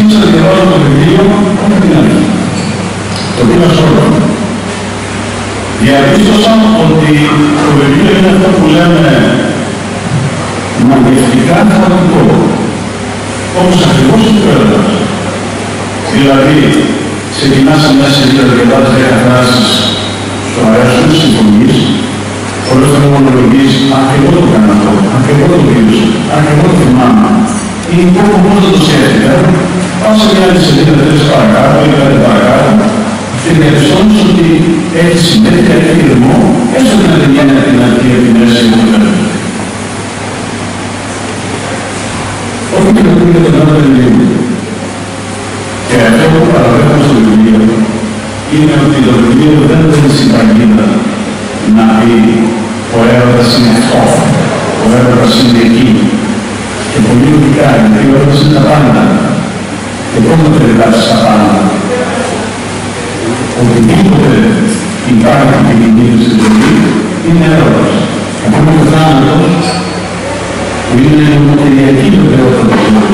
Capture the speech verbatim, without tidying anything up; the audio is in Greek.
ξεκίνησα να διαβάζω το βιβλίο από την αρχή. Το πήγα σώμα. Διαπίστωσα ότι το βιβλίο είναι αυτό που λέμε μαγευτικά χαρακτικό. Όπως ακριβώς το έδωσε. Δηλαδή, ξεκινάς σε μια σελίδα και διαβάζεις δέκα φράσεις στο αρέσουν, συμφωνείς, χωρίς να μονολογείς, αν και εγώ το κάνω αυτό, αν και εγώ το βίωσα, αν και εγώ το θυμάμαι, ή κάπου μόνο δεν το σκέφτηκα, πάω σε μια άλλη σελίδα, τρεις παρακάτω ή κάτι παρακάτω, και διαπιστώνεις ότι έχει συνέχεια, έχει ρυθμό, έστω και να δεν γίνει από την αρχή, από τη μέση ή το τέλος. Όχι και το πούμε τον άλλο βιβλίο. Και αυτό που παραδέχομαι στο βιβλίο είναι ότι το βιβλίο δεν είναι συμπαγίδα να πει ο έρωτας είναι αυτό, ο έρωτας είναι εκεί. Και πολύ λογικά, γιατί ο έρωτας είναι τα πάντα. Και πώς να περιγράψεις τα πάντα. Οτιδήποτε υπάρχει και κινείται στη ζωή είναι έρωτας. Ακόμα και ο θάνατος που είναι η μονοκυριακή βεβαιότητα του